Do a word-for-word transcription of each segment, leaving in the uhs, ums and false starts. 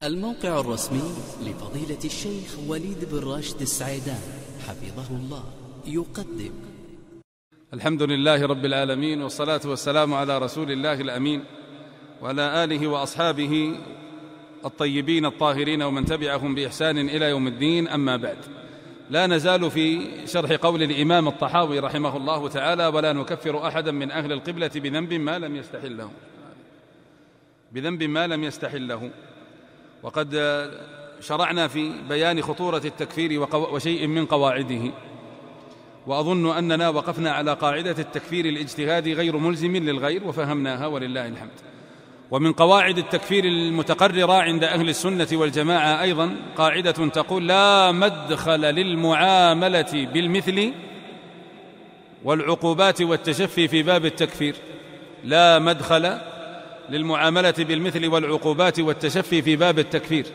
الموقع الرسمي لفضيلة الشيخ وليد بن راشد السعيدان حفظه الله يقدم. الحمد لله رب العالمين، والصلاة والسلام على رسول الله الأمين وعلى آله وأصحابه الطيبين الطاهرين ومن تبعهم بإحسان إلى يوم الدين. أما بعد، لا نزال في شرح قول الإمام الطحاوي رحمه الله تعالى: ولا نكفر أحدا من أهل القبلة بذنب ما لم يستحله بذنب ما لم يستحله وقد شرعنا في بيان خطورة التكفير وشيء من قواعده، وأظن أننا وقفنا على قاعدة التكفير الاجتهادي غير ملزم للغير وفهمناها ولله الحمد. ومن قواعد التكفير المتقررة عند أهل السنة والجماعة أيضا قاعدة تقول: لا مدخل للمعاملة بالمثل والعقوبات والتشفي في باب التكفير. لا مدخل للمعاملة بالمثل والعقوبات والتشفي في باب التكفير.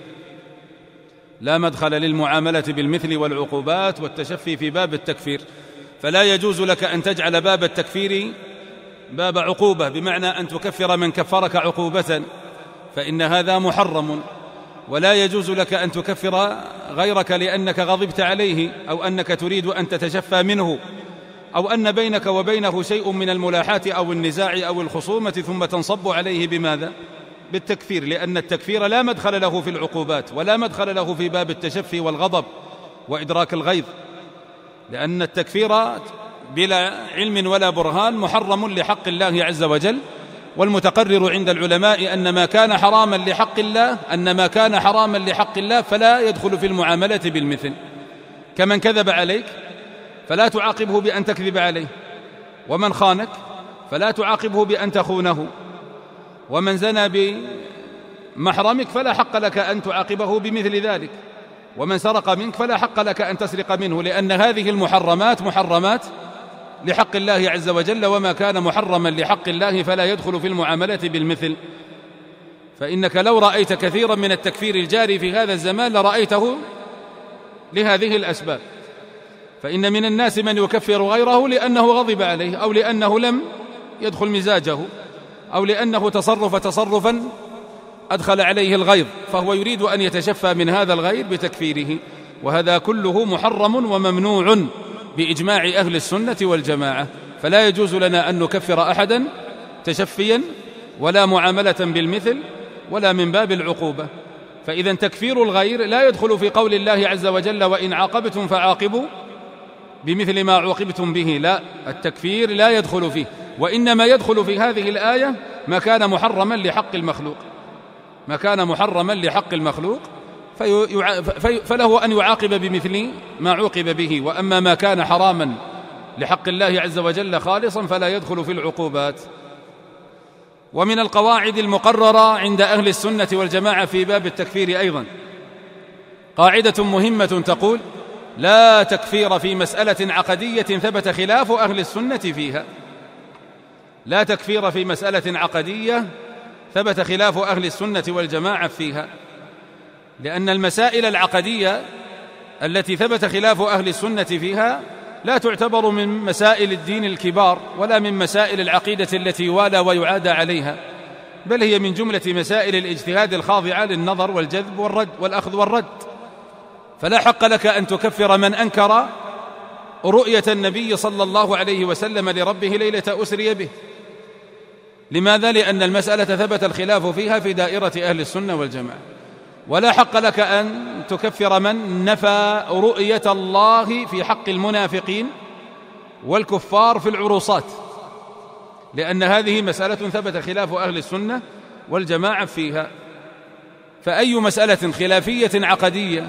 لا مدخل للمعاملة بالمثل والعقوبات والتشفي في باب التكفير، فلا يجوز لك أن تجعل باب التكفير باب عقوبة، بمعنى أن تكفر من كفرك عقوبة، فإن هذا محرم. ولا يجوز لك أن تكفر غيرك لأنك غضبت عليه، أو أنك تريد أن تتشفى منه، أو أن بينك وبينه شيء من الملاحاة أو النزاع أو الخصومة ثم تنصب عليه بماذا؟ بالتكفير، لأن التكفير لا مدخل له في العقوبات ولا مدخل له في باب التشفي والغضب وإدراك الغيظ، لأن التكفير بلا علم ولا برهان محرم لحق الله عز وجل. والمتقرر عند العلماء أن ما كان حراما لحق الله أن ما كان حراما لحق الله فلا يدخل في المعاملة بالمثل. كمن كذب عليك فلا تعاقبه بأن تكذب عليه، ومن خانك فلا تعاقبه بأن تخونه، ومن زنى بمحرمك فلا حق لك أن تعاقبه بمثل ذلك، ومن سرق منك فلا حق لك أن تسرق منه، لأن هذه المحرمات محرمات لحق الله عز وجل، وما كان محرما لحق الله فلا يدخل في المعاملة بالمثل. فإنك لو رأيت كثيرا من التكفير الجاري في هذا الزمان لرأيته لهذه الأسباب. فإن من الناس من يكفر غيره لأنه غضب عليه، أو لأنه لم يدخل مزاجه، أو لأنه تصرف تصرفا أدخل عليه الغيظ، فهو يريد أن يتشفى من هذا الغيظ بتكفيره، وهذا كله محرم وممنوع بإجماع أهل السنة والجماعة. فلا يجوز لنا أن نكفر أحدا تشفيا ولا معاملة بالمثل ولا من باب العقوبة. فإذا تكفير الغير لا يدخل في قول الله عز وجل: وإن عاقبتم فعاقبوا بمثل ما عوقبتم به. لا، التكفير لا يدخل فيه، وإنما يدخل في هذه الآية ما كان محرما لحق المخلوق ما كان محرما لحق المخلوق فله أن يعاقب بمثل ما عوقب به، وأما ما كان حراما لحق الله عز وجل خالصا فلا يدخل في العقوبات. ومن القواعد المقررة عند أهل السنة والجماعة في باب التكفير أيضا قاعدة مهمة تقول: لا تكفير في مسألة عقدية ثبت خلاف أهل السنة فيها. لا تكفير في مسألة عقدية ثبت خلاف أهل السنة والجماعة فيها، لأن المسائل العقدية التي ثبت خلاف أهل السنة فيها لا تعتبر من مسائل الدين الكبار ولا من مسائل العقيدة التي يوالى ويعادى عليها، بل هي من جملة مسائل الاجتهاد الخاضعة للنظر والجذب والرد والأخذ والرد. فلا حق لك أن تكفر من أنكر رؤية النبي صلى الله عليه وسلم لربه ليلة أسري به. لماذا؟ لأن المسألة ثبت الخلاف فيها في دائرة أهل السنة والجماعة. ولا حق لك أن تكفر من نفى رؤية الله في حق المنافقين والكفار في العروصات، لأن هذه مسألة ثبت خلاف أهل السنة والجماعة فيها. فأي مسألة خلافية عقدية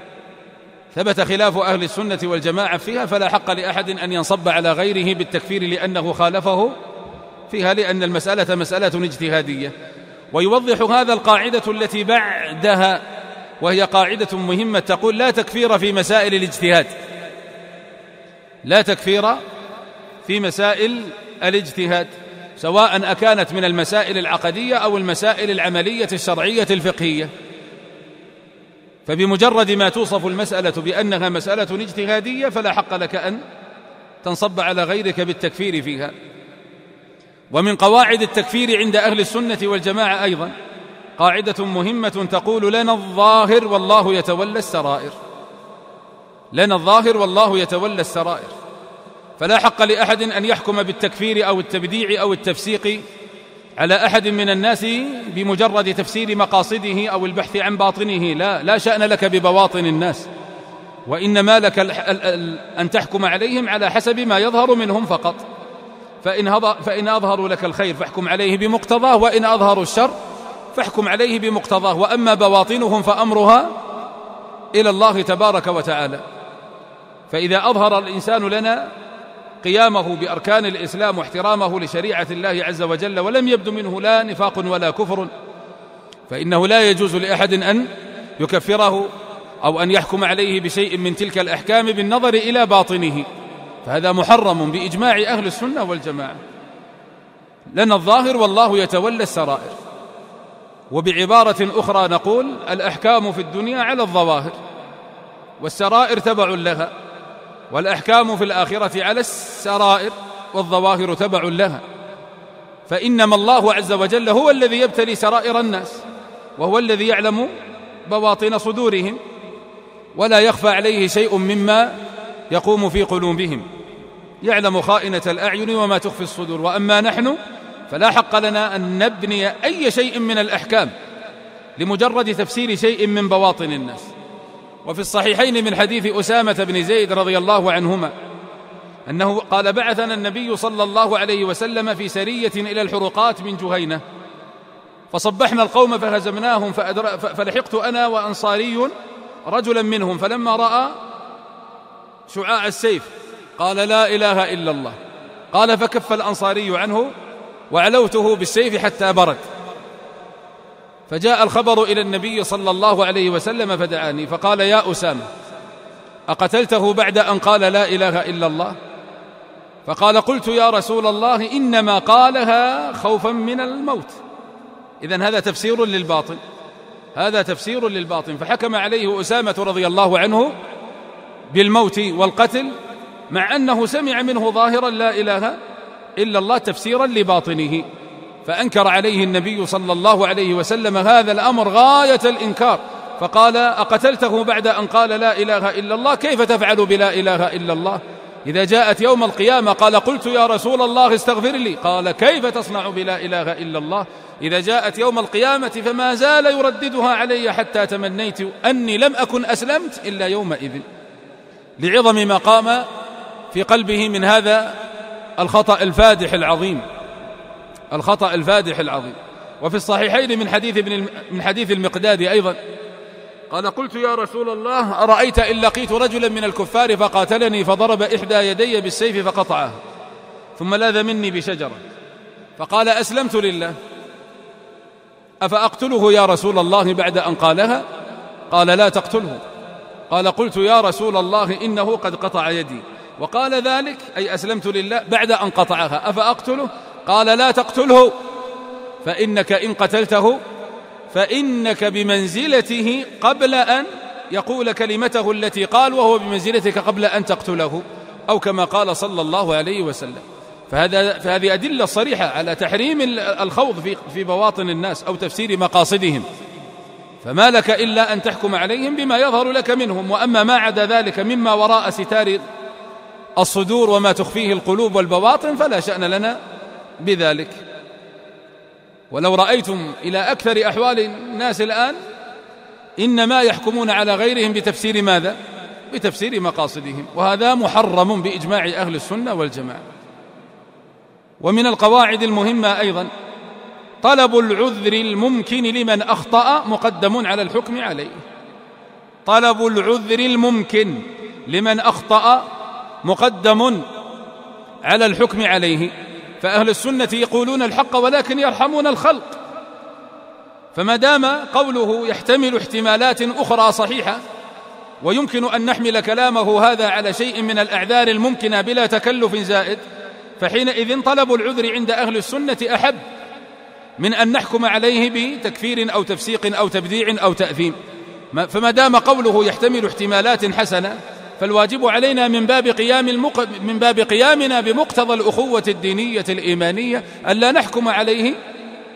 ثبت خلاف أهل السنة والجماعة فيها فلا حق لأحد أن ينصب على غيره بالتكفير لأنه خالفه فيها، لأن المسألة مسألة اجتهادية. ويوضح هذا القاعدة التي بعدها، وهي قاعدة مهمة تقول: لا تكفير في مسائل الاجتهاد. لا تكفير في مسائل الاجتهاد، سواء أكانت من المسائل العقدية أو المسائل العملية الشرعية الفقهية. فبمجرد ما توصف المسألة بأنها مسألة اجتهادية فلا حق لك أن تنصب على غيرك بالتكفير فيها. ومن قواعد التكفير عند أهل السنة والجماعة أيضا قاعدة مهمة تقول: لنا الظاهر والله يتولى السرائر. لنا الظاهر والله يتولى السرائر. فلا حق لأحد أن يحكم بالتكفير أو التبديع أو التفسيق على أحد من الناس بمجرد تفسير مقاصده أو البحث عن باطنه. لا لا شأن لك ببواطن الناس، وإنما لك أن تحكم عليهم على حسب ما يظهر منهم فقط. فإن, فإن أظهروا لك الخير فاحكم عليه بمقتضاه، وإن أظهروا الشر فاحكم عليه بمقتضاه. وأما بواطنهم فأمرها إلى الله تبارك وتعالى. فإذا أظهر الإنسان لنا قيامه بأركان الإسلام واحترامه لشريعة الله عز وجل ولم يبدو منه لا نفاق ولا كفر، فإنه لا يجوز لأحد أن يكفره أو أن يحكم عليه بشيء من تلك الأحكام بالنظر إلى باطنه، فهذا محرم بإجماع أهل السنة والجماعة. لنا الظاهر والله يتولى السرائر. وبعبارة أخرى نقول: الأحكام في الدنيا على الظواهر، والسرائر تبع لها، والأحكام في الآخرة على السرائر، والظواهر تبع لها. فإنما الله عز وجل هو الذي يبتلي سرائر الناس، وهو الذي يعلم بواطن صدورهم، ولا يخفى عليه شيء مما يقوم في قلوبهم، يعلم خائنة الأعين وما تخفي الصدور. وأما نحن فلا حق لنا أن نبني أي شيء من الأحكام لمجرد تفسير شيء من بواطن الناس. وفي الصحيحين من حديث أسامة بن زيد رضي الله عنهما أنه قال: بعثنا النبي صلى الله عليه وسلم في سرية إلى الحرقات من جهينة، فصبحنا القوم فهزمناهم، فلحقت أنا وأنصاري رجلا منهم، فلما رأى شعاع السيف قال: لا إله إلا الله. قال: فكف الأنصاري عنه وعلوته بالسيف حتى برد. فجاء الخبر إلى النبي صلى الله عليه وسلم فدعاني فقال: يا أسامة، أقتلته بعد أن قال لا إله إلا الله؟ فقال: قلت يا رسول الله إنما قالها خوفا من الموت. إذن هذا تفسير للباطن، هذا تفسير للباطن. فحكم عليه أسامة رضي الله عنه بالموت والقتل، مع أنه سمع منه ظاهرا لا إله إلا الله تفسيرا لباطنه. فأنكر عليه النبي صلى الله عليه وسلم هذا الأمر غاية الإنكار، فقال: أقتلته بعد أن قال لا إله إلا الله؟ كيف تفعل بلا إله إلا الله؟ إذا جاءت يوم القيامة قال: قلت يا رسول الله استغفر لي. قال: كيف تصنع بلا إله إلا الله؟ إذا جاءت يوم القيامة فما زال يرددها علي حتى تمنيت أني لم أكن أسلمت إلا يومئذ، لعظم ما قام في قلبه من هذا الخطأ الفادح العظيم، الخطأ الفادح العظيم. وفي الصحيحين من حديث ابن من حديث المقداد أيضا قال: قلت يا رسول الله أرأيت إن لقيت رجلا من الكفار فقاتلني فضرب إحدى يدي بالسيف فقطعها ثم لاذ مني بشجرة فقال: أسلمت لله، أفأقتله يا رسول الله بعد أن قالها؟ قال: لا تقتله. قال: قلت يا رسول الله إنه قد قطع يدي، وقال ذلك أي أسلمت لله بعد أن قطعها، أفأقتله؟ قال: لا تقتله، فإنك إن قتلته فإنك بمنزلته قبل أن يقول كلمته التي قال، وهو بمنزلتك قبل أن تقتله، أو كما قال صلى الله عليه وسلم. فهذا فهذه أدلة صريحة على تحريم الخوض في في بواطن الناس أو تفسير مقاصدهم، فما لك إلا أن تحكم عليهم بما يظهر لك منهم. وأما ما عدا ذلك مما وراء ستار الصدور وما تخفيه القلوب والبواطن فلا شأن لنا بذلك. ولو رأيتم إلى أكثر أحوال الناس الآن إنما يحكمون على غيرهم بتفسير ماذا؟ بتفسير مقاصدهم، وهذا محرم بإجماع أهل السنة والجماعة. ومن القواعد المهمة أيضا طلب العذر الممكن لمن أخطأ مقدم على الحكم عليه. طلب العذر الممكن لمن أخطأ مقدم على الحكم عليه. فأهل السنة يقولون الحق ولكن يرحمون الخلق، فما دام قوله يحتمل احتمالات أخرى صحيحة ويمكن أن نحمل كلامه هذا على شيء من الأعذار الممكنة بلا تكلف زائد، فحينئذ طلب العذر عند أهل السنة أحب من أن نحكم عليه بتكفير أو تفسيق أو تبديع أو تأثيم. فما دام قوله يحتمل احتمالات حسنة فالواجب علينا من باب قيام المق... من باب قيامنا بمقتضى الأخوة الدينية الإيمانية ألا نحكم عليه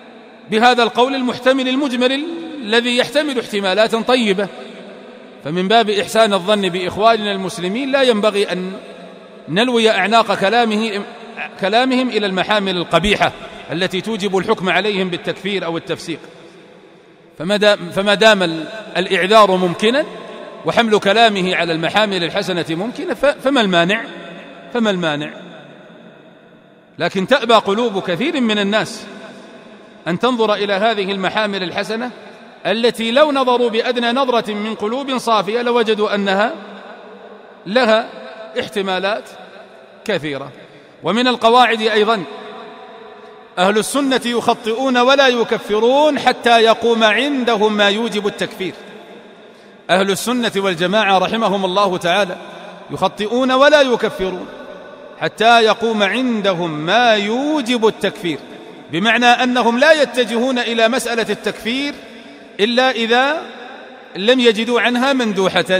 بهذا القول المحتمل المجمل الذي يحتمل احتمالات طيبة. فمن باب إحسان الظن بإخواننا المسلمين لا ينبغي أن نلوي أعناق كلامه كلامهم إلى المحامل القبيحة التي توجب الحكم عليهم بالتكفير أو التفسيق. فما دام الإعذار ممكنا وحمل كلامه على المحامل الحسنة ممكنة فما المانع فما المانع لكن تأبى قلوب كثير من الناس أن تنظر إلى هذه المحامل الحسنة التي لو نظروا بأدنى نظرة من قلوب صافية لوجدوا أنها لها احتمالات كثيرة. ومن القواعد أيضا أهل السنة يخطئون ولا يكفرون حتى يقوم عندهم ما يوجب التكفير. أهل السنة والجماعة رحمهم الله تعالى يخطئون ولا يكفرون حتى يقوم عندهم ما يوجب التكفير، بمعنى أنهم لا يتجهون إلى مسألة التكفير إلا إذا لم يجدوا عنها مندوحة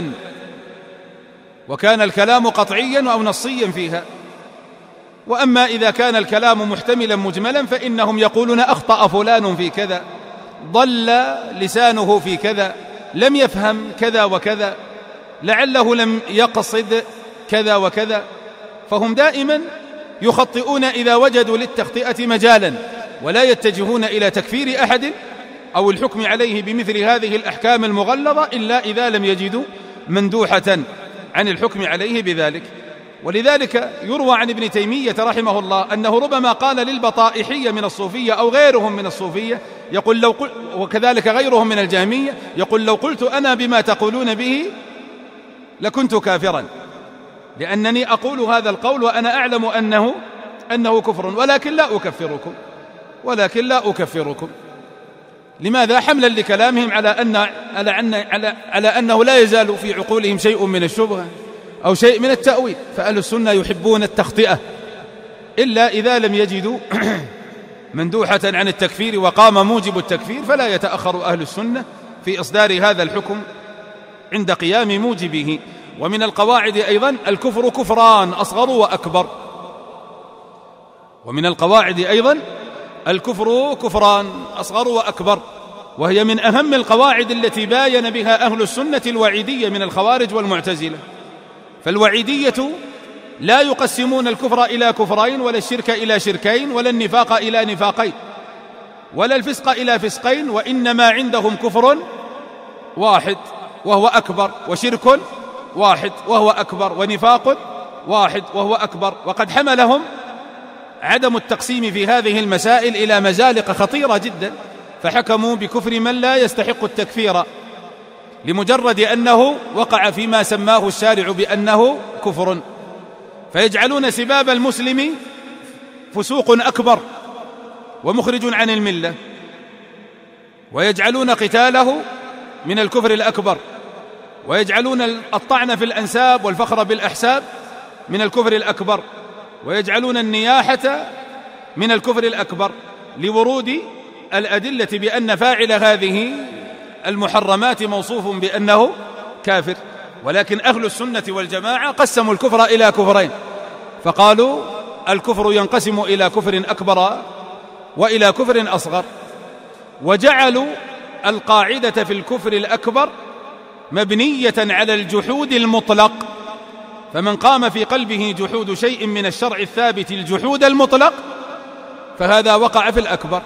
وكان الكلام قطعيا أو نصيا فيها. وأما إذا كان الكلام محتملا مجملا فإنهم يقولون أخطأ فلان في كذا، ضل لسانه في كذا، لم يفهم كذا وكذا، لعله لم يقصد كذا وكذا. فهم دائما يخطئون إذا وجدوا للتخطئة مجالا، ولا يتجهون إلى تكفير أحد أو الحكم عليه بمثل هذه الأحكام المغلظة إلا إذا لم يجدوا مندوحة عن الحكم عليه بذلك. ولذلك يروى عن ابن تيمية رحمه الله أنه ربما قال للبطائحية من الصوفية أو غيرهم من الصوفية، يقول لو قل وكذلك غيرهم من الجهمية، يقول لو قلت أنا بما تقولون به لكنت كافرا، لأنني أقول هذا القول وأنا أعلم أنه أنه كفر، ولكن لا أكفركم ولكن لا أكفركم لماذا؟ حملا لكلامهم على أن على أن على على أنه لا يزال في عقولهم شيء من الشبهة أو شيء من التأويل. فأهل السنة يحبون التخطئة إلا إذا لم يجدوا مندوحة عن التكفير وقام موجب التكفير، فلا يتأخر أهل السنة في إصدار هذا الحكم عند قيام موجبه. ومن القواعد أيضا الكفر كفران أصغر وأكبر. ومن القواعد أيضا الكفر كفران أصغر وأكبر، وهي من أهم القواعد التي باين بها أهل السنة الوعيدية من الخوارج والمعتزلة. فالوعيدية لا يقسمون الكفر إلى كفرين، ولا الشرك إلى شركين، ولا النفاق إلى نفاقين، ولا الفسق إلى فسقين، وإنما عندهم كفر واحد وهو أكبر، وشرك واحد وهو أكبر، ونفاق واحد وهو أكبر. وقد حملهم عدم التقسيم في هذه المسائل إلى مزالق خطيرة جدا، فحكموا بكفر من لا يستحق التكفير لمجرد أنه وقع فيما سماه الشارع بأنه كفر، فيجعلون سباب المسلم فسوق أكبر ومخرج عن الملة، ويجعلون قتاله من الكفر الأكبر، ويجعلون الطعن في الأنساب والفخر بالأحساب من الكفر الأكبر، ويجعلون النياحة من الكفر الأكبر، لورود الأدلة بأن فاعل هذه المحرمات موصوف بأنه كافر. ولكن أهل السنة والجماعة قسموا الكفر إلى كفرين، فقالوا الكفر ينقسم إلى كفر أكبر وإلى كفر أصغر، وجعلوا القاعدة في الكفر الأكبر مبنية على الجحود المطلق، فمن قام في قلبه جحود شيء من الشرع الثابت الجحود المطلق فهذا وقع في الأكبر.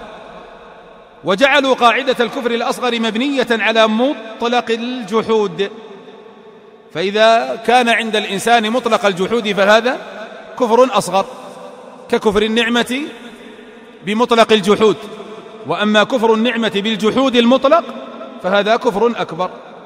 وجعلوا قاعدة الكفر الأصغر مبنية على مطلق الجحود، فإذا كان عند الإنسان مطلق الجحود فهذا كفر أصغر ككفر النعمة بمطلق الجحود، وأما كفر النعمة بالجحود المطلق فهذا كفر أكبر.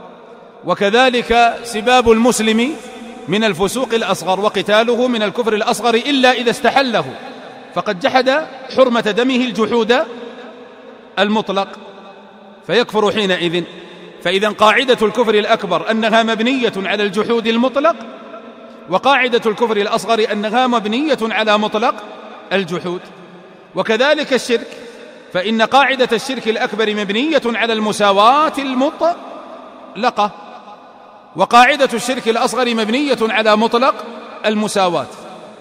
وكذلك سباب المسلم من الفسوق الأصغر، وقتاله من الكفر الأصغر إلا إذا استحله، فقد جحد حرمة دمه الجحود المطلق فيكفر حينئذ. فإذا قاعدة الكفر الأكبر أنها مبنية على الجحود المطلق، وقاعدة الكفر الأصغر أنها مبنية على مطلق الجحود. وكذلك الشرك، فإن قاعدة الشرك الأكبر مبنية على المساواة المطلقة، وقاعدة الشرك الأصغر مبنية على مطلق المساواة.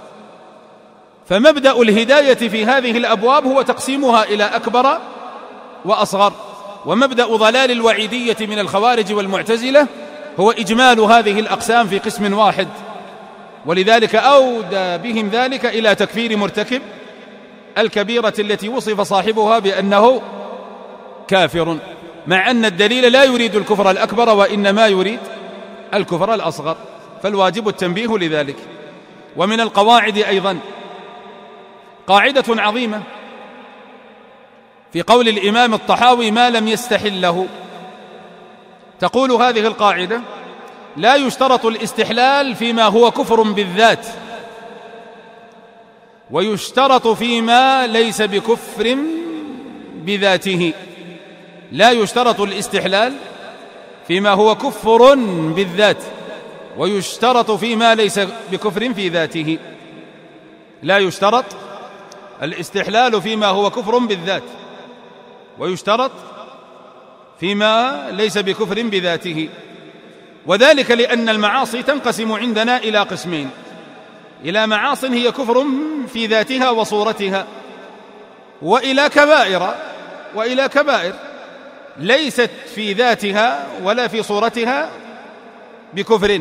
فمبدأ الهداية في هذه الأبواب هو تقسيمها إلى أكبر وأصغر. ومبدأ ضلال الوعيدية من الخوارج والمعتزلة هو إجمال هذه الأقسام في قسم واحد، ولذلك أودى بهم ذلك إلى تكفير مرتكب الكبيرة التي وصف صاحبها بأنه كافر، مع أن الدليل لا يريد الكفر الأكبر وإنما يريد الكفر الأصغر، فالواجب التنبيه لذلك. ومن القواعد أيضا قاعدة عظيمة في قول الإمام الطحاوي: ما لم يستحله. تقول هذه القاعدة: لا يشترط الاستحلال فيما هو كفر بالذات، ويشترط فيما ليس بكفر بذاته. لا يشترط الاستحلال فيما هو كفر بالذات، ويشترط فيما ليس بكفر في ذاته. لا يشترط الاستحلال فيما هو كفر بالذات، ويشترط فيما ليس بكفر بذاته. وذلك لأن المعاصي تنقسم عندنا إلى قسمين: إلى معاص هي كفر في ذاتها وصورتها، وإلى كبائر وإلى كبائر ليست في ذاتها ولا في صورتها بكفر.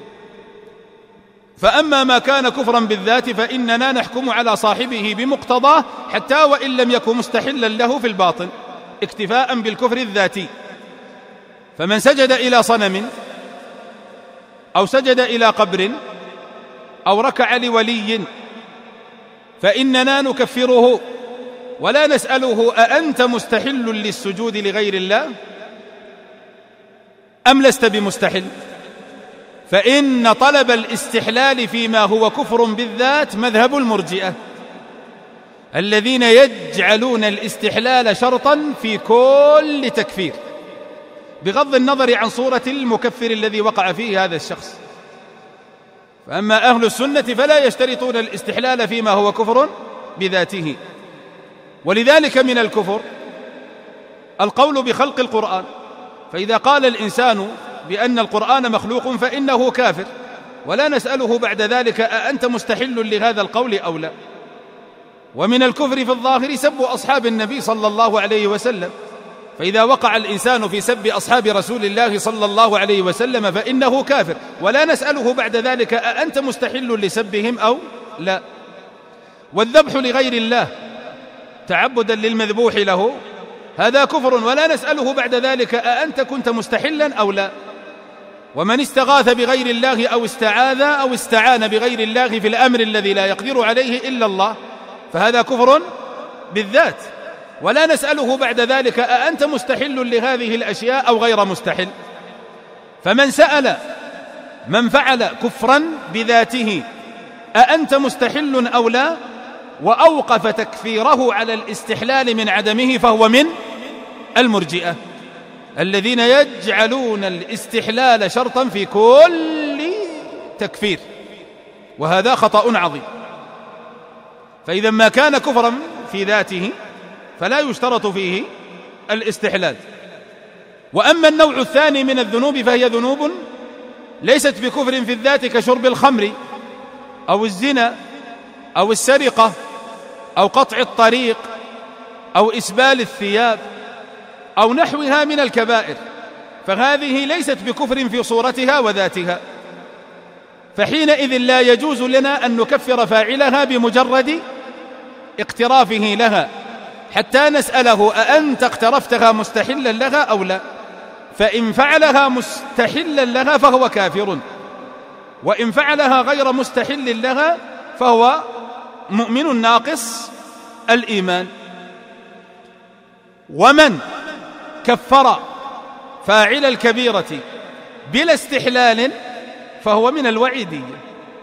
فأما ما كان كفرا بالذات فإننا نحكم على صاحبه بمقتضاه حتى وإن لم يكن مستحلا له في الباطن، اكتفاء بالكفر الذاتي. فمن سجد إلى صنم أو سجد إلى قبر أو ركع لولي فإننا نكفره ولا نسأله: أأنت مستحل للسجود لغير الله أم لست بمستحل؟ فإن طلب الاستحلال فيما هو كفر بالذات مذهب المرجئة، الذين يجعلون الاستحلال شرطا في كل تكفير بغض النظر عن صورة المكفر الذي وقع فيه هذا الشخص. فأما أهل السنة فلا يشترطون الاستحلال فيما هو كفر بذاته. ولذلك من الكفر القول بخلق القرآن، فإذا قال الإنسان بأن القرآن مخلوق فإنه كافر، ولا نسأله بعد ذلك: أأنت مستحل لهذا القول أو لا؟ ومن الكفر في الظاهر سب أصحاب النبي صلى الله عليه وسلم، فإذا وقع الإنسان في سب أصحاب رسول الله صلى الله عليه وسلم فإنه كافر، ولا نسأله بعد ذلك: أأنت مستحل لسبهم أو لا؟ والذبح لغير الله تعبدا للمذبوح له هذا كفر، ولا نسأله بعد ذلك: أأنت كنت مستحلا أو لا؟ ومن استغاث بغير الله أو استعاذ أو استعان بغير الله في الأمر الذي لا يقدر عليه إلا الله فهذا كفر بالذات، ولا نسأله بعد ذلك: أأنت مستحل لهذه الأشياء أو غير مستحل؟ فمن سأل من فعل كفرا بذاته: أأنت مستحل أو لا؟ وأوقف تكفيره على الاستحلال من عدمه فهو من المرجئة، الذين يجعلون الاستحلال شرطا في كل تكفير، وهذا خطأ عظيم. فإذا ما كان كفرا في ذاته فلا يشترط فيه الاستحلال. وأما النوع الثاني من الذنوب فهي ذنوب ليست بكفر في الذات كشرب الخمر أو الزنا أو السرقة أو قطع الطريق أو إسبال الثياب أو نحوها من الكبائر، فهذه ليست بكفر في صورتها وذاتها، فحينئذ لا يجوز لنا أن نكفر فاعلها بمجرد اقترافه لها حتى نسأله: أأنت اقترفتها مستحلا لها أو لا؟ فإن فعلها مستحلا لها فهو كافر، وإن فعلها غير مستحل لها فهو مؤمن ناقص الإيمان. ومن كفر فاعل الكبيرة بلا استحلال فهو من الوعيدية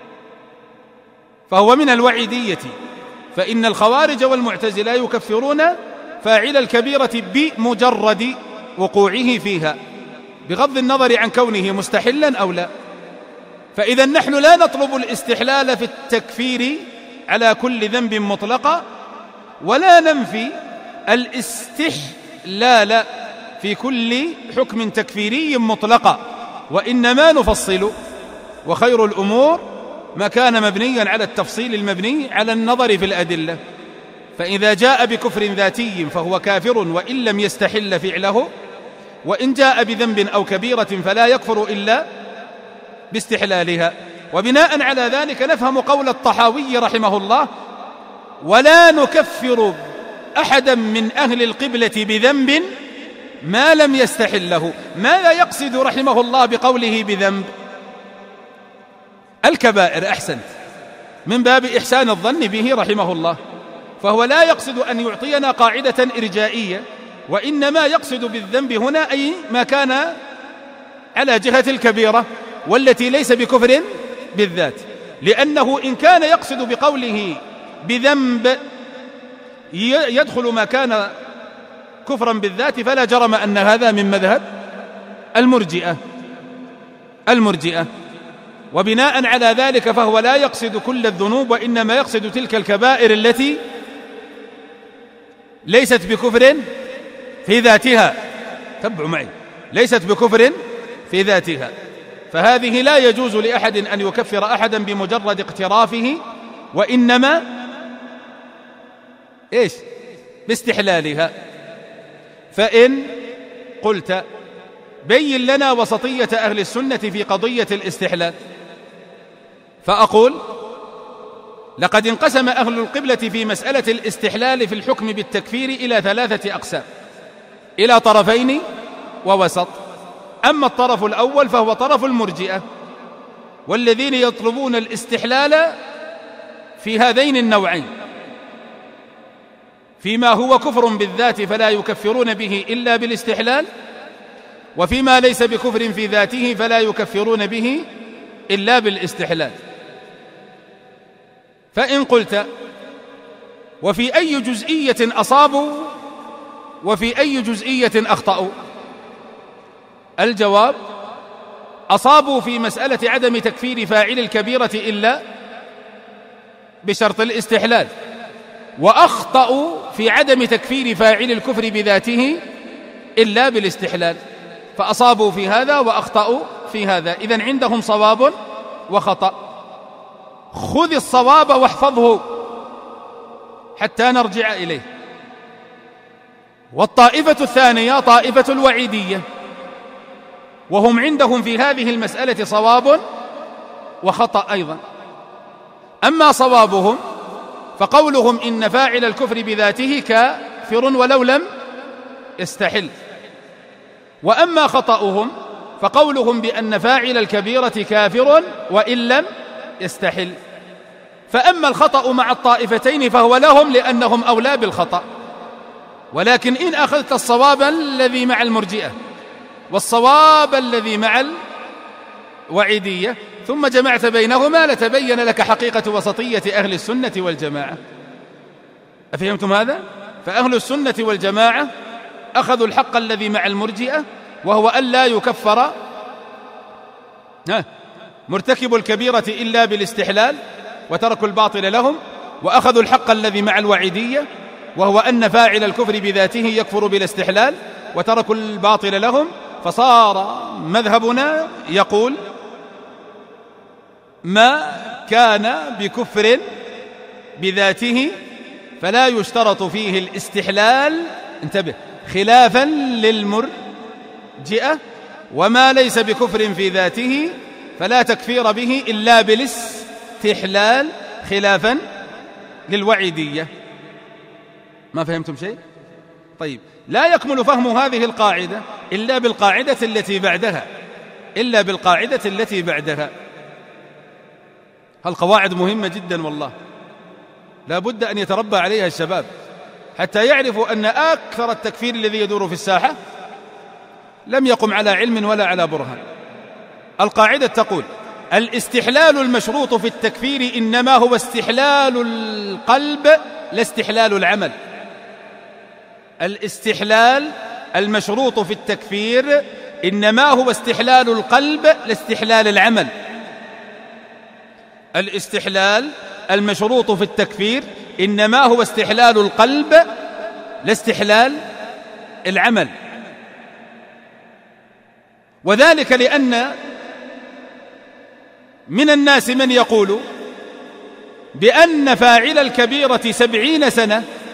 فهو من الوعيدية فإن الخوارج والمعتزلة يكفرون فاعل الكبيرة بمجرد وقوعه فيها بغض النظر عن كونه مستحلا أو لا. فإذا نحن لا نطلب الاستحلال في التكفير على كل ذنب مطلقا، ولا ننفي الاستحلال في كل حكم تكفيري مطلقا، وإنما نفصل، وخير الأمور ما كان مبنيا على التفصيل المبني على النظر في الأدلة. فإذا جاء بكفر ذاتي فهو كافر وإن لم يستحل فعله، وإن جاء بذنب أو كبيرة فلا يكفر إلا باستحلالها. وبناء على ذلك نفهم قول الطحاوي رحمه الله: ولا نكفر أحدا من أهل القبلة بذنب ما لم يستحله. ماذا يقصد رحمه الله بقوله بذنب؟ الكبائر. أحسنت، من باب إحسان الظن به رحمه الله، فهو لا يقصد أن يعطينا قاعدة إرجائية، وإنما يقصد بالذنب هنا أي ما كان على جهة الكبيرة والتي ليس بكفر بالذات، لأنه إن كان يقصد بقوله بذنب يدخل ما كان كفرا بالذات فلا جرم أن هذا من مذهب المرجئة المرجئة وبناء على ذلك فهو لا يقصد كل الذنوب، وإنما يقصد تلك الكبائر التي ليست بكفر في ذاتها. تبعوا معي، ليست بكفر في ذاتها، فهذه لا يجوز لأحد أن يكفر أحدا بمجرد اقترافه، وإنما إيش؟ باستحلالها. فإن قلت بين لنا وسطية أهل السنة في قضية الاستحلال، فأقول: لقد انقسم أهل القبلة في مسألة الاستحلال في الحكم بالتكفير إلى ثلاثة أقسام، إلى طرفين ووسط. أما الطرف الأول فهو طرف المرجئة، والذين يطلبون الاستحلال في هذين النوعين: فيما هو كفر بالذات فلا يكفرون به إلا بالاستحلال، وفيما ليس بكفر في ذاته فلا يكفرون به إلا بالاستحلال. فإن قلت: وفي أي جزئية أصابوا وفي أي جزئية أخطأوا؟ الجواب: أصابوا في مسألة عدم تكفير فاعل الكبيرة إلا بشرط الاستحلال، وأخطأوا في عدم تكفير فاعل الكفر بذاته إلا بالاستحلال، فأصابوا في هذا وأخطأوا في هذا. إذن عندهم صواب وخطأ. خذ الصواب واحفظه حتى نرجع إليه. والطائفة الثانية طائفة الوعيدية، وهم عندهم في هذه المسألة صواب وخطأ أيضا. أما صوابهم فقولهم إن فاعل الكفر بذاته كافر ولو لم يستحل، وأما خطأهم فقولهم بأن فاعل الكبيرة كافر وإن لم يستحل. فأما الخطأ مع الطائفتين فهو لهم لأنهم أولى بالخطأ، ولكن إن أخذت الصواب الذي مع المرجئة والصواب الذي مع الوعيدية ثم جمعت بينهما لتبين لك حقيقة وسطية أهل السنة والجماعة. أفهمتم هذا؟ فأهل السنة والجماعة أخذوا الحق الذي مع المرجئة، وهو أن لا يكفر مرتكب الكبيرة إلا بالاستحلال، وتركوا الباطل لهم. وأخذوا الحق الذي مع الوعيدية، وهو أن فاعل الكفر بذاته يكفر بالاستحلال، وتركوا الباطل لهم. فصار مذهبنا يقول: ما كان بكفر بذاته فلا يشترط فيه الاستحلال، انتبه، خلافا للمرجئة، وما ليس بكفر في ذاته فلا تكفير به إلا بالاستحلال، خلافا للوعيدية. ما فهمتم شيء؟ طيب، لا يكمل فهم هذه القاعدة إلا بالقاعدة التي بعدها إلا بالقاعدة التي بعدها. هالقواعد مهمة جدا والله، لا بد أن يتربى عليها الشباب حتى يعرفوا أن أكثر التكفير الذي يدور في الساحة لم يقم على علم ولا على برهان. القاعدة تقول: الاستحلال المشروط في التكفير إنما هو استحلال القلب لا استحلال العمل. الاستحلال المشروط في التكفير إنما هو استحلال القلب لا استحلال العمل. الاستحلال المشروط في التكفير إنما هو استحلال القلب لا استحلال العمل. وذلك لأن من الناس من يقول بأن فاعل الكبيرة سبعين سنة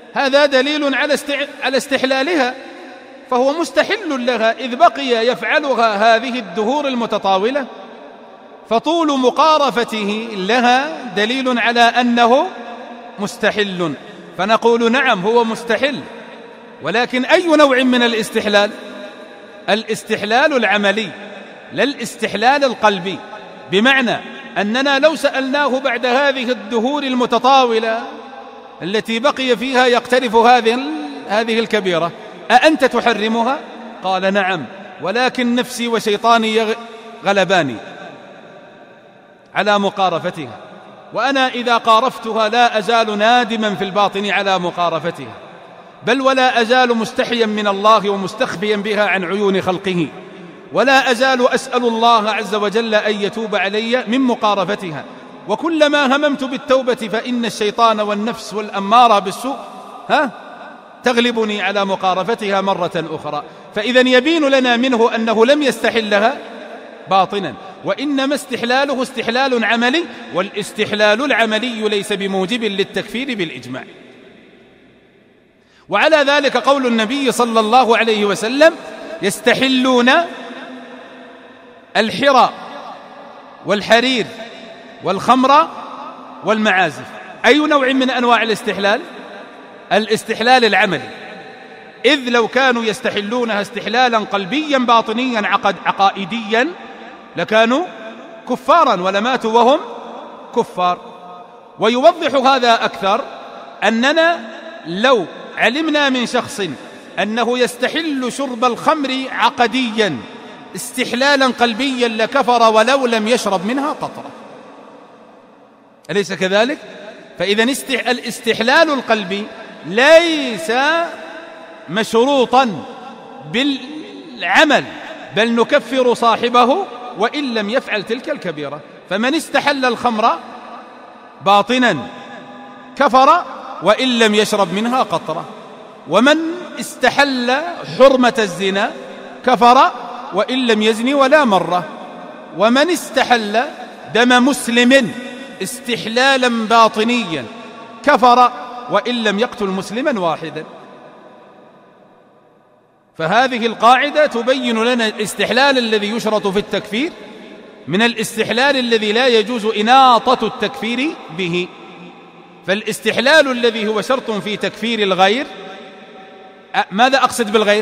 هذا دليل على استحلالها، فهو مستحل لها إذ بقي يفعلها هذه الدهور المتطاولة، فطول مقارفته لها دليل على أنه مستحل. فنقول نعم هو مستحل، ولكن أي نوع من الاستحلال؟ الاستحلال العملي لا الاستحلال القلبي، بمعنى أننا لو سألناه بعد هذه الدهور المتطاولة التي بقي فيها يقترف هذه هذه الكبيرة أأنت تحرمها؟ قال نعم، ولكن نفسي وشيطاني غلباني على مقارفتها، وأنا إذا قارفتها لا أزال نادما في الباطن على مقارفتها، بل ولا أزال مستحيا من الله ومستخفيا بها عن عيون خلقه، ولا أزال أسأل الله عز وجل أن يتوب علي من مقارفتها، وكلما هممت بالتوبة فإن الشيطان والنفس والأمارة بالسوء ها تغلبني على مقارفتها مرة أخرى. فإذا يبين لنا منه أنه لم يستحلها باطنا، وإنما استحلاله استحلال عملي، والاستحلال العملي ليس بموجب للتكفير بالإجماع. وعلى ذلك قول النبي صلى الله عليه وسلم: يستحلون الحرى والحرير والخمر والمعازف. أي نوع من أنواع الاستحلال؟ الاستحلال العملي، إذ لو كانوا يستحلونها استحلالا قلبيا باطنيا عقد عقائديا لكانوا كفارا ولماتوا وهم كفار. ويوضح هذا أكثر أننا لو علمنا من شخص أنه يستحل شرب الخمر عقديا استحلالا قلبيا لكفر ولو لم يشرب منها قطرة، أليس كذلك؟ فإذا الاستحلال القلبي ليس مشروطا بالعمل، بل نكفر صاحبه وإن لم يفعل تلك الكبيرة. فمن استحل الخمر باطنا كفر وإن لم يشرب منها قطرة، ومن استحل حرمة الزنا كفر وإن لم يزني ولا مرة، ومن استحل دم مسلم استحلالا باطنيا كفر وإن لم يقتل مسلما واحدا. فهذه القاعدة تبين لنا الاستحلال الذي يشرط في التكفير من الاستحلال الذي لا يجوز إناطة التكفير به. فالاستحلال الذي هو شرط في تكفير الغير، ماذا أقصد بالغير؟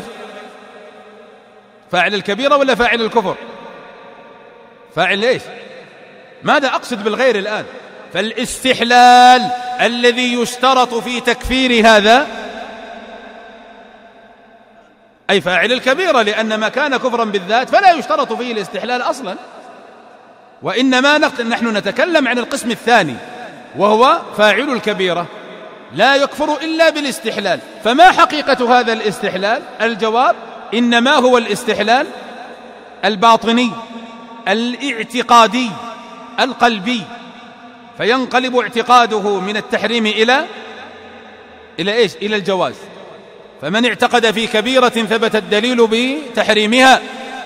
فاعل الكبيرة ولا فاعل الكفر؟ فاعل ليش؟ ماذا أقصد بالغير الآن؟ فالاستحلال الذي يشترط في تكفير هذا أي فاعل الكبيرة، لأن ما كان كفرا بالذات فلا يشترط فيه الاستحلال أصلا، وإنما نحن نتكلم عن القسم الثاني وهو فاعل الكبيرة لا يكفر إلا بالاستحلال. فما حقيقة هذا الاستحلال؟ الجواب: إنما هو الاستحلال الباطني الاعتقادي القلبي، فينقلب اعتقاده من التحريم إلى إلى إيش؟ إلى الجواز. فمن اعتقد في كبيرة ثبت الدليل بتحريمها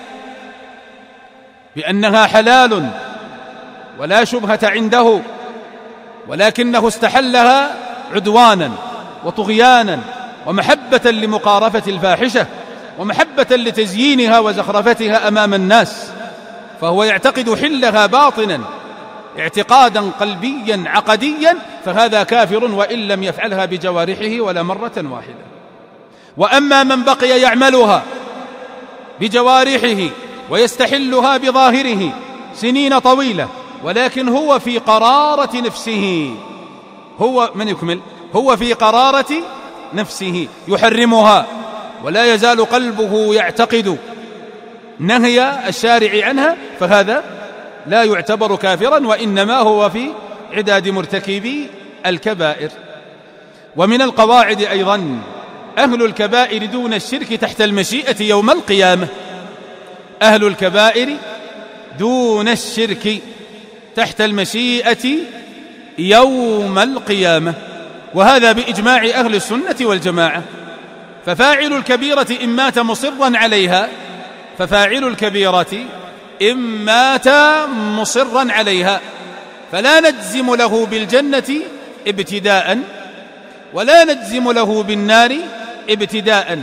بأنها حلال ولا شبهة عنده، ولكنه استحلها عدوانا وطغيانا ومحبة لمقارفة الفاحشة ومحبة لتزيينها وزخرفتها أمام الناس، فهو يعتقد حلها باطنا اعتقادا قلبيا عقديا، فهذا كافر وإن لم يفعلها بجوارحه ولا مرة واحدة. وأما من بقي يعملها بجوارحه ويستحلها بظاهره سنين طويلة، ولكن هو في قرارة نفسه، هو من يكمل هو في قرارة نفسه يحرمها ولا يزال قلبه يعتقد نهي الشارع عنها، فهذا لا يعتبر كافرا، وإنما هو في عداد مرتكبي الكبائر. ومن القواعد أيضا: أهل الكبائر دون الشرك تحت المشيئة يوم القيامة. أهل الكبائر دون الشرك تحت المشيئة يوم القيامة، وهذا بإجماع أهل السنة والجماعة. ففاعل الكبيرة إن مات مصرا عليها ففاعل الكبيرة إن مات مصرا عليها فلا نجزم له بالجنة ابتداء، ولا نجزم له بالنار ابتداء،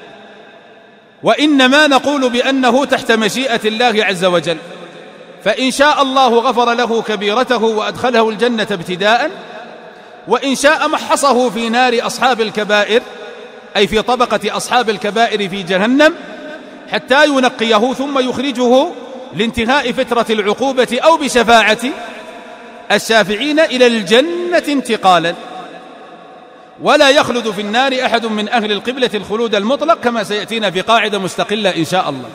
وإنما نقول بأنه تحت مشيئة الله عز وجل، فإن شاء الله غفر له كبيرته وأدخله الجنة ابتداء، وإن شاء محصه في نار أصحاب الكبائر، أي في طبقة أصحاب الكبائر في جهنم، حتى ينقيه ثم يخرجه لانتهاء فترة العقوبة أو بشفاعة الشافعين إلى الجنة انتقالا. ولا يخلد في النار أحد من أهل القبلة الخلود المطلق، كما سيأتينا في قاعدة مستقلة إن شاء الله.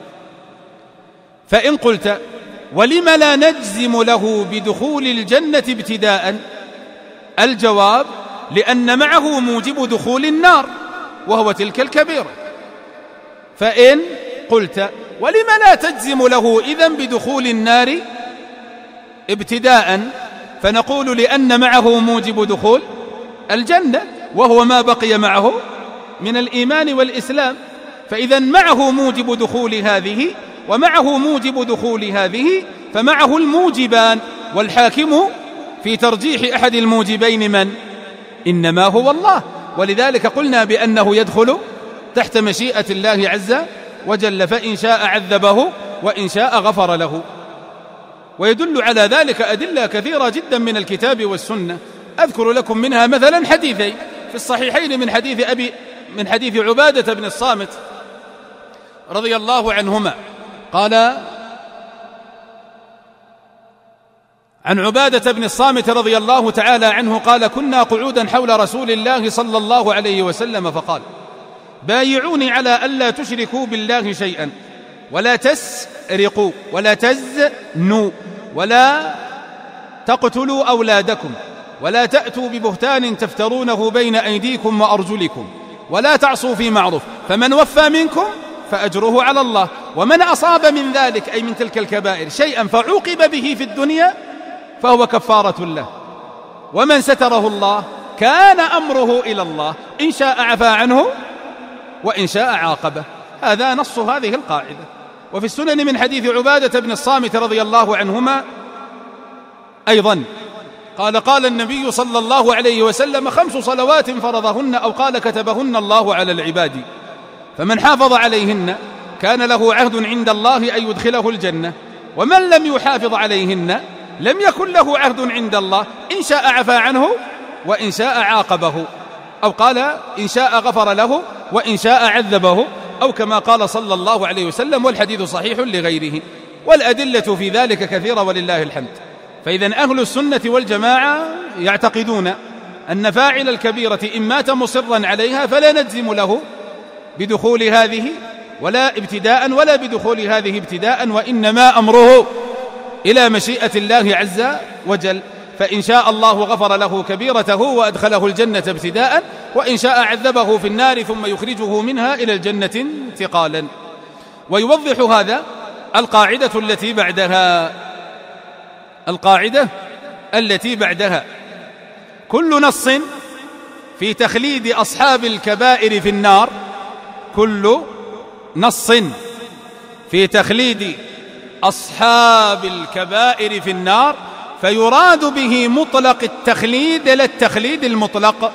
فإن قلت ولم لا نجزم له بدخول الجنة ابتداء؟ الجواب: لأن معه موجب دخول النار، وهو تلك الكبيرة. فإن قلت ولم لا تجزم له إذن بدخول النار ابتداء؟ فنقول: لأن معه موجب دخول الجنة، وهو ما بقي معه من الإيمان والإسلام. فإذا معه موجب دخول هذه ومعه موجب دخول هذه، فمعه الموجبان، والحاكم في ترجيح أحد الموجبين من؟ إنما هو الله. ولذلك قلنا بأنه يدخل تحت مشيئة الله عز وجل، فإن شاء عذبه وإن شاء غفر له. ويدل على ذلك أدلة كثيرة جدا من الكتاب والسنة، أذكر لكم منها مثلا حديثي في الصحيحين من حديث أبي من حديث عبادة بن الصامت رضي الله عنهما، قال عن عبادة بن الصامت رضي الله تعالى عنه قال: كنا قعودا حول رسول الله صلى الله عليه وسلم فقال: بايعوني على ألا تشركوا بالله شيئا، ولا تسرقوا، ولا تزنوا، ولا تقتلوا أولادكم، ولا تأتوا ببهتان تفترونه بين أيديكم وأرجلكم، ولا تعصوا في معروف، فمن وفى منكم فأجره على الله، ومن أصاب من ذلك، أي من تلك الكبائر، شيئا فعوقب به في الدنيا فهو كفارة له، ومن ستره الله كان أمره إلى الله، إن شاء عفا عنه وإن شاء عاقبه. هذا نص هذه القاعدة. وفي السنن من حديث عبادة بن الصامت رضي الله عنهما أيضا قال: قال النبي صلى الله عليه وسلم: خمس صلوات فرضهن أو قال كتبهن الله على العباد، فمن حافظ عليهن كان له عهد عند الله أن يدخله الجنة، ومن لم يحافظ عليهن لم يكن له عهد عند الله، إن شاء عفا عنه وإن شاء عاقبه، أو قال إن شاء غفر له وإن شاء عذبه، أو كما قال صلى الله عليه وسلم، والحديث صحيح لغيره. والأدلة في ذلك كثيرة ولله الحمد. فإذا أهل السنة والجماعة يعتقدون أن فاعل الكبيرة إن مات مصرا عليها فلا نجزم له بدخول هذه ولا ابتداء، ولا بدخول هذه ابتداء، وإنما أمره إلى مشيئة الله عز وجل. فإن شاء الله غفر له كبيرته وأدخله الجنة ابتداء، وإن شاء عذبه في النار ثم يخرجه منها إلى الجنة انتقالا. ويوضح هذا القاعدة التي بعدها القاعدة التي بعدها كل نص في تخليد أصحاب الكبائر في النار، كل نص في تخليد أصحاب الكبائر في النار فيراد به مطلق التخليد لا التخليد المطلق،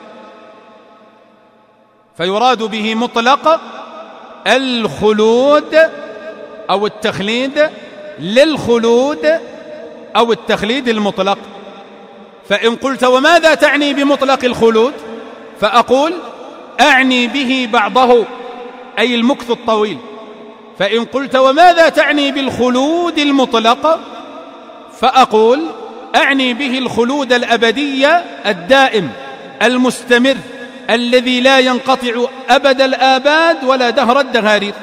فيراد به مطلق الخلود أو التخليد للخلود أو التخليد المطلق. فإن قلت وماذا تعني بمطلق الخلود؟ فأقول أعني به بعضه، أي المكث الطويل. فإن قلت وماذا تعني بالخلود المطلق؟ فأقول أعني به الخلود الأبدي الدائم المستمر الذي لا ينقطع أبد الآباد ولا دهر الدهارير.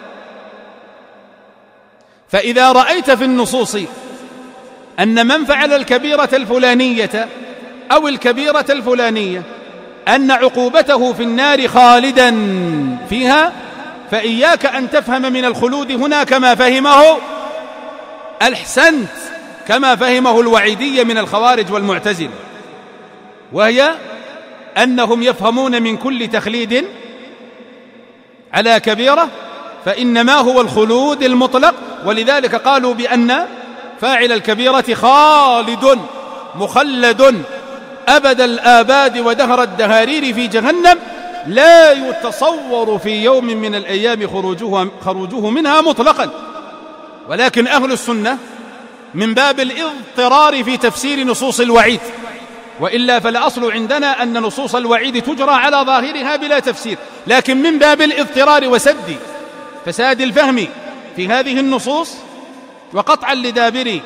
فإذا رأيت في النصوص أن من فعل الكبيرة الفلانية أو الكبيرة الفلانية أن عقوبته في النار خالدا فيها، فإياك أن تفهم من الخلود هنا كما فهمه الحسنت، كما فهمه الوعيدية من الخوارج والمعتزلة، وهي أنهم يفهمون من كل تخليد على كبيرة فإنما هو الخلود المطلق، ولذلك قالوا بأن فاعل الكبيرة خالد مخلد أبد الآباد ودهر الدهارير في جهنم لا يتصور في يوم من الأيام خروجه, خروجه منها مطلقا. ولكن أهل السنة من باب الاضطرار في تفسير نصوص الوعيد، وإلا فالأصل عندنا أن نصوص الوعيد تجرى على ظاهرها بلا تفسير، لكن من باب الاضطرار وسد فساد الفهم في هذه النصوص وقطعا لدابر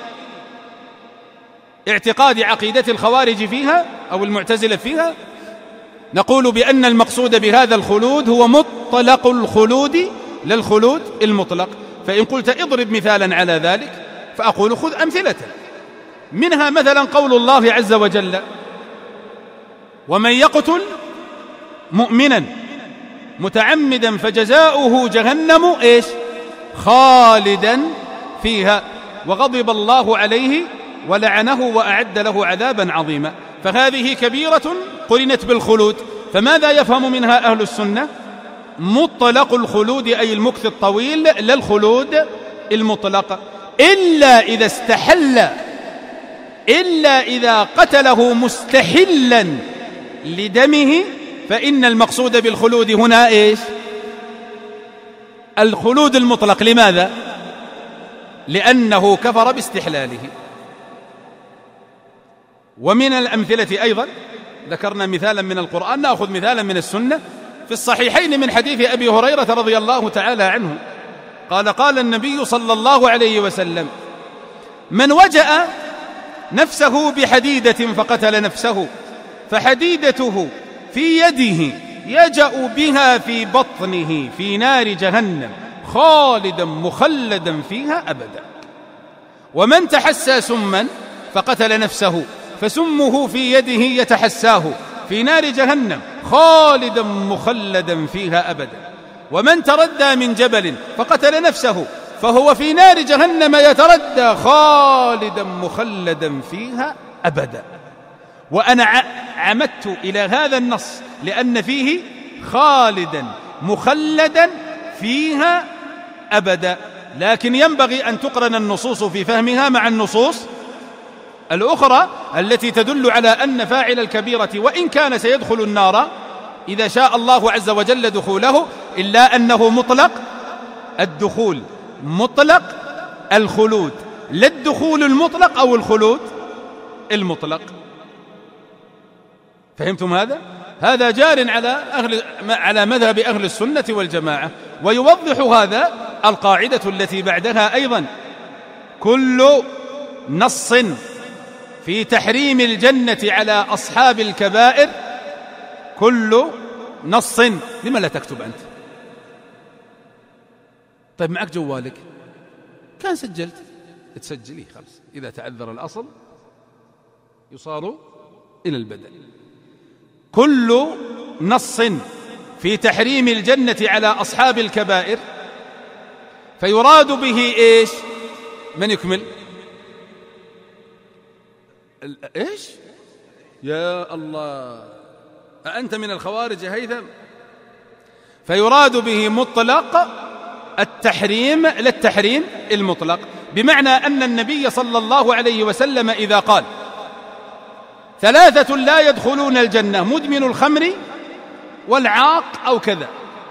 اعتقاد عقيدة الخوارج فيها أو المعتزلة فيها، نقول بأن المقصود بهذا الخلود هو مطلق الخلود لا الخلود المطلق. فإن قلت اضرب مثالا على ذلك فأقول خذ أمثلة، منها مثلا قول الله عز وجل: ومن يقتل مؤمنا متعمدا فجزاؤه جهنم إيش خالدا فيها وغضب الله عليه ولعنه وأعد له عذابا عظيما. فهذه كبيرة قرنت بالخلود، فماذا يفهم منها أهل السنة؟ مطلق الخلود أي المكث الطويل لا الخلود المطلق، إلا إذا استحل، إلا إذا قتله مستحلا لدمه، فإن المقصود بالخلود هنا إيش؟ الخلود المطلق. لماذا؟ لأنه كفر باستحلاله. ومن الأمثلة أيضا ذكرنا مثالا من القرآن، نأخذ مثالا من السنة في الصحيحين من حديث أبي هريرة رضي الله تعالى عنه قال: قال النبي صلى الله عليه وسلم: من وجأ نفسه بحديدة فقتل نفسه فحديدته في يده يجأ بها في بطنه في نار جهنم خالدا مخلدا فيها أبدا. ومن تحسى سما فقتل نفسه فسمه في يده يتحساه في نار جهنم خالدا مخلدا فيها أبدا. ومن تردى من جبل فقتل نفسه فهو في نار جهنم يتردى خالدا مخلدا فيها أبدا. وأنا عمدت إلى هذا النص لأن فيه خالدا مخلدا فيها أبدا، لكن ينبغي أن تقرن النصوص في فهمها مع النصوص الأخرى التي تدل على أن فاعل الكبيرة وإن كان سيدخل النار إذا شاء الله عز وجل دخوله، إلا أنه مطلق الدخول مطلق الخلود، لا الدخول المطلق أو الخلود المطلق. فهمتم هذا؟ هذا جار على أهل على مذهب أهل السنة والجماعة. ويوضح هذا القاعدة التي بعدها أيضا: كل نص في تحريم الجنة على أصحاب الكبائر، كل نص. لما لا تكتب أنت؟ طيب معك جوالك كان سجلت، تسجليه خلاص، إذا تعذر الأصل يصار إلى البدل. كل نص في تحريم الجنة على أصحاب الكبائر فيراد به إيش؟ من يكمل؟ إيش؟ يا الله، أأنت من الخوارج هيثم؟ فيراد به مطلق التحريم لا التحريم المطلق، بمعنى أن النبي صلى الله عليه وسلم إذا قال: ثلاثة لا يدخلون الجنة: مدمن الخمر والعاق أو كذا،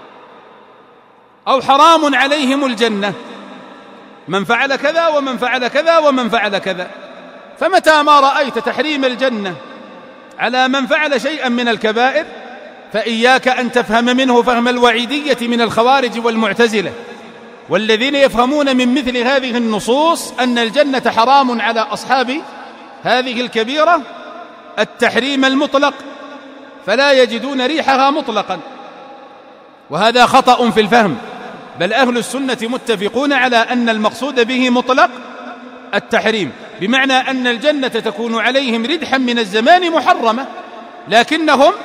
أو حرام عليهم الجنة، من فعل كذا ومن فعل كذا ومن فعل كذا. فمتى ما رأيت تحريم الجنة على من فعل شيئا من الكبائر فإياك أن تفهم منه فهم الوعيدية من الخوارج والمعتزلة، والذين يفهمون من مثل هذه النصوص أن الجنة حرام على أصحاب هذه الكبيرة التحريم المطلق، فلا يجدون ريحها مطلقا، وهذا خطأ في الفهم. بل أهل السنة متفقون على أن المقصود به مطلق التحريم، بمعنى أن الجنة تكون عليهم ردحا من الزمان محرمة، لكنهم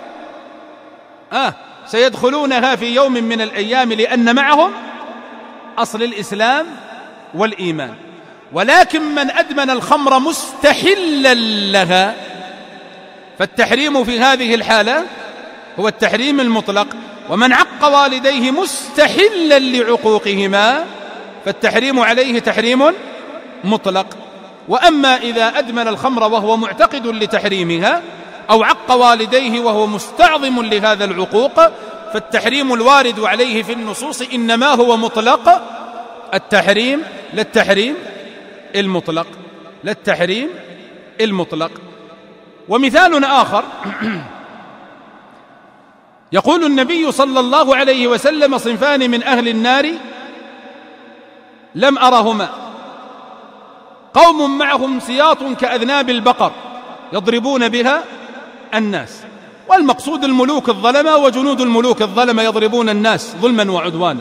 آه سيدخلونها في يوم من الأيام لأن معهم أصل الإسلام والإيمان. ولكن من أدمن الخمر مستحلا لها فالتحريم في هذه الحالة هو التحريم المطلق، ومن عق والديه مستحلا لعقوقهما فالتحريم عليه تحريم مطلق. وأما إذا أدمن الخمر وهو معتقد لتحريمها أو عق والديه وهو مستعظم لهذا العقوق، فالتحريم الوارد عليه في النصوص إنما هو مطلق التحريم، لا التحريم المطلق، لا التحريم المطلق. ومثال آخر يقول النبي صلى الله عليه وسلم: صنفان من أهل النار لم أرهما، قوم معهم سياط كأذناب البقر يضربون بها الناس، والمقصود الملوك الظلمة وجنود الملوك الظلمة يضربون الناس ظلما وعدوانا،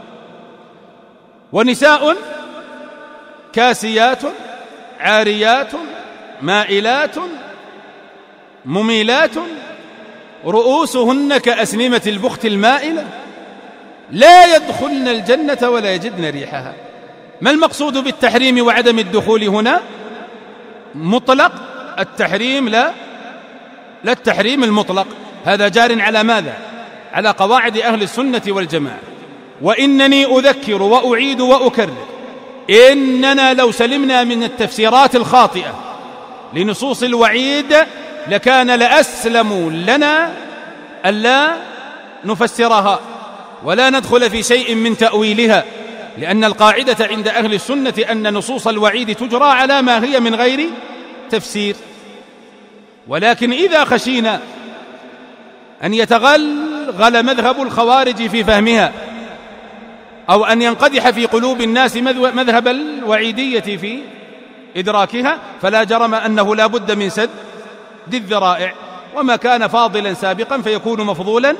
ونساء كاسيات عاريات مائلات مميلات رؤوسهن كأسنمة البخت المائلة لا يدخلن الجنة ولا يجدن ريحها. ما المقصود بالتحريم وعدم الدخول هنا؟ مطلق التحريم، لا لا التحريم المطلق. هذا جار على ماذا؟ على قواعد أهل السنة والجماعة. وإنني أذكر وأعيد وأكرر، إننا لو سلمنا من التفسيرات الخاطئة لنصوص الوعيد لكان لأسلم لنا ألا نفسرها ولا ندخل في شيء من تأويلها، لأن القاعدة عند أهل السنة أن نصوص الوعيد تجرى على ما هي من غير تفسير. ولكن إذا خشينا أن يتغلغل مذهب الخوارج في فهمها، أو أن ينقدح في قلوب الناس مذهب الوعيدية في إدراكها، فلا جرم أنه لا بد من سد الذرائع، وما كان فاضلا سابقا فيكون مفضولا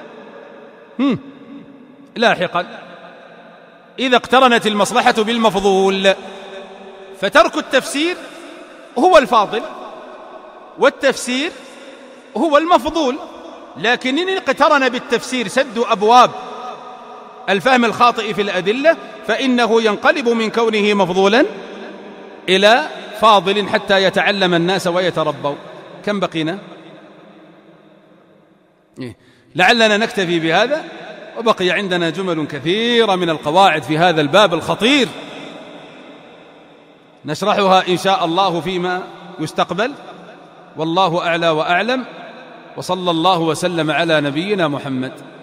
لاحقا إذا اقترنت المصلحة بالمفضول. فترك التفسير هو الفاضل والتفسير هو المفضول، لكن إن اقترن بالتفسير سد أبواب الفهم الخاطئ في الأدلة فإنه ينقلب من كونه مفضولا إلى فاضل حتى يتعلم الناس ويتربوا. كم بقينا؟ لعلنا نكتفي بهذا، وبقي عندنا جمل كثيرة من القواعد في هذا الباب الخطير نشرحها إن شاء الله فيما يستقبل، والله أعلى وأعلم، وصلى الله وسلم على نبينا محمد.